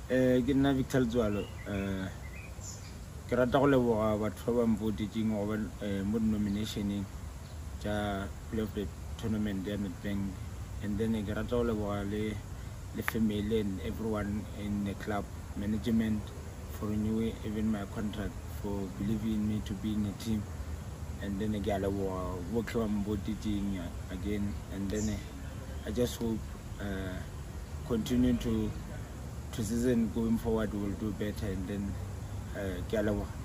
Ke nna Victor Letsoalo. Ke rata go leboga batho ba ba mpotetseng go ba mo nominationeng tša play of the tournament ya Netbank, and then ke rata go leboga le family and everyone in the club management for renewing even my contract, for believing in me to be in a team, and then ke a leboga botlhe ba mpotetseng again, and then I just hope continue to season going forward will do better, and then ke a leboga.